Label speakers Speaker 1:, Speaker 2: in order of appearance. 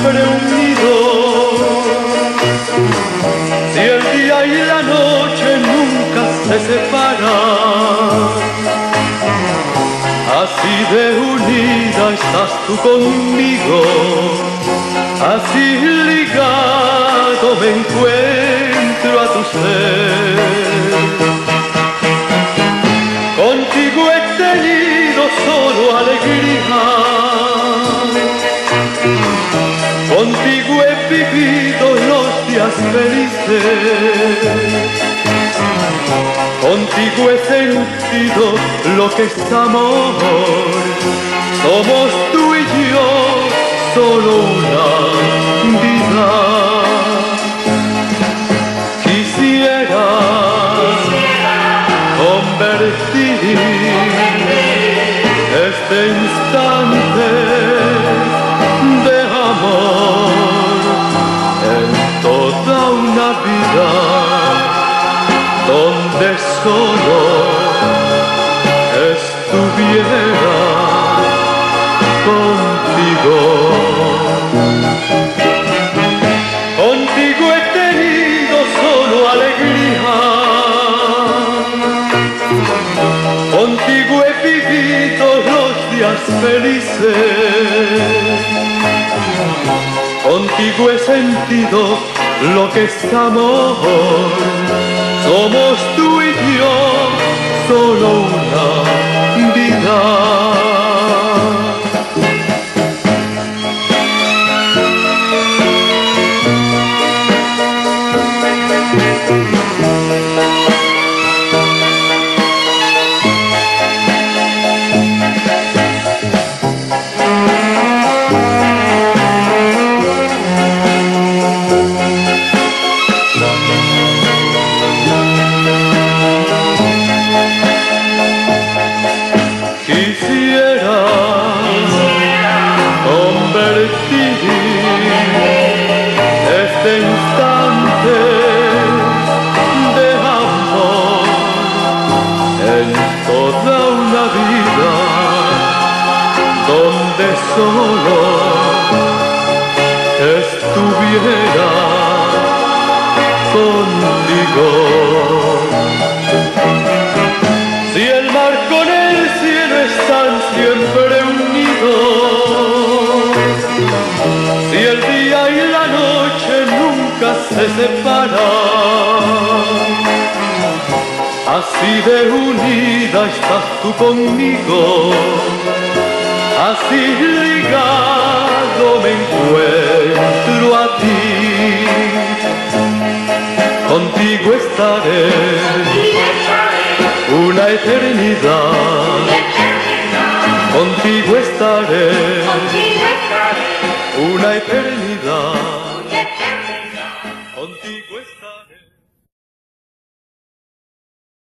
Speaker 1: siempre unidos. Si el día y la noche nunca se separan, así de unida estás tú conmigo, así ligado me encuentro a tu ser. Contigo he tenido solo alegría, contigo he vivido los días felices, contigo he sentido lo que es amor. Somos tú y yo, solo una vida. Quisiera convertir este instante de amor en toda una vida donde solo estuviera contigo. Contigo he tenido solo alegría, contigo he vivido los días felices, contigo he sentido lo que es amor. Somos tú y yo, solo una vida. Quisiera convertir este instante de amor en toda una vida donde solo estuviera contigo. Si el mar con el cielo están siempre unidos, si el día y la noche nunca se separan, así de unida estás tú conmigo, así ligado me encuentro a ti. Contigo estaré una eternidad, contigo estaré una eternidad.